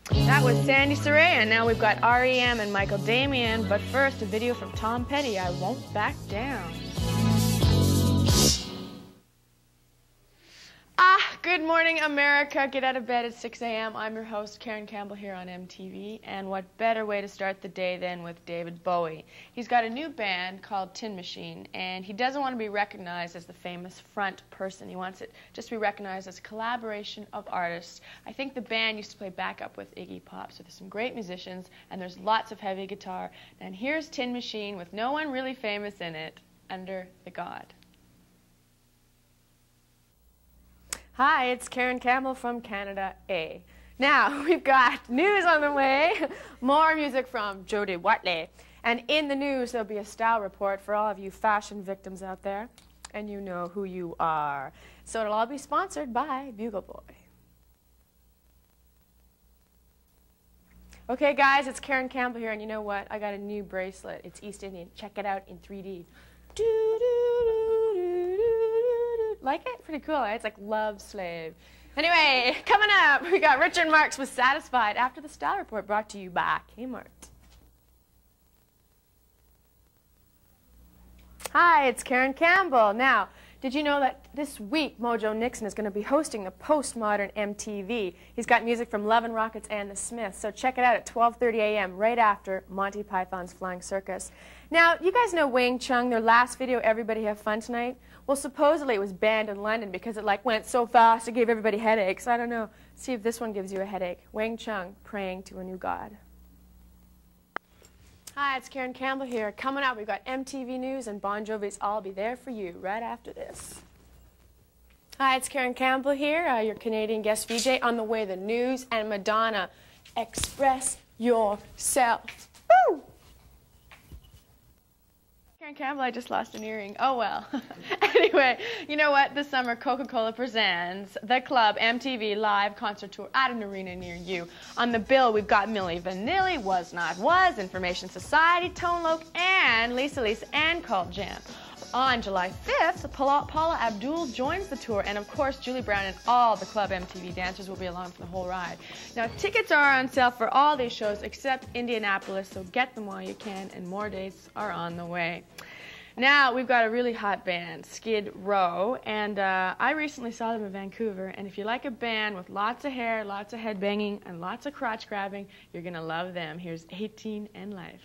That was Sandy Saray, and now we've got r.e.m. and Michael Damian. But first, a video from Tom Petty, I Won't Back Down. Good morning, America. Get out of bed at 6 a.m. I'm your host, Karen Campbell, here on MTV. And what better way to start the day than with David Bowie? He's got a new band called Tin Machine, and he doesn't want to be recognized as the famous front person. He wants it just to be recognized as a collaboration of artists. I think the band used to play backup with Iggy Pop, so there's some great musicians, and there's lots of heavy guitar. And here's Tin Machine with no one really famous in it, Under the God. Hi, it's Karen Campbell from Canada A. Now, we've got news on the way, more music from Jody Watley. And in the news, there'll be a style report for all of you fashion victims out there. And you know who you are. So it'll all be sponsored by Bugle Boy. Okay, guys, it's Karen Campbell here, and you know what? I got a new bracelet. It's East Indian. Check it out in 3D. Like it? Pretty cool, eh? It's like Love Slave. Anyway, coming up, we got Richard Marx with Satisfied after the Style Report, brought to you by Kmart. Hi, it's Karen Campbell. Now, did you know that this week Mojo Nixon is going to be hosting the Postmodern MTV? He's got music from Love and Rockets and the Smiths, so check it out at 12:30 a.m. right after Monty Python's Flying Circus. Now, you guys know Wang Chung, their last video, Everybody Have Fun Tonight? Well, supposedly it was banned in London because it went so fast it gave everybody headaches. I don't know. See if this one gives you a headache. Wang Chung, praying to a new God. Hi, it's Karen Campbell here. Coming up, we've got MTV News and Bon Jovi's I'll Be There For You right after this. Hi, it's Karen Campbell here, your Canadian guest VJ. On the way, the news and Madonna. Express yourself. Woo! Karen Campbell, I just lost an earring. Oh, well. Anyway, you know what? This summer, Coca-Cola presents the Club MTV Live Concert Tour at an arena near you. On the bill, we've got Milli Vanilli, Was Not Was, Information Society, Tone Loc, and Lisa and Cult Jam. On July 5th, Paula Abdul joins the tour, and of course, Julie Brown and all the Club MTV dancers will be along for the whole ride. Now, tickets are on sale for all these shows except Indianapolis, so get them while you can, and more dates are on the way. Now, we've got a really hot band, Skid Row, and I recently saw them in Vancouver, and if you like a band with lots of hair, lots of headbanging, and lots of crotch grabbing, you're going to love them. Here's 18 and Life.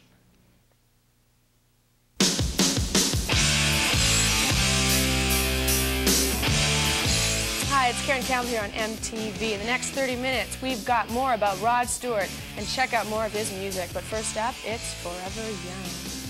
Hi, it's Karen Campbell here on MTV. In the next 30 minutes, we've got more about Rod Stewart, and check out more of his music. But first up, it's Forever Young.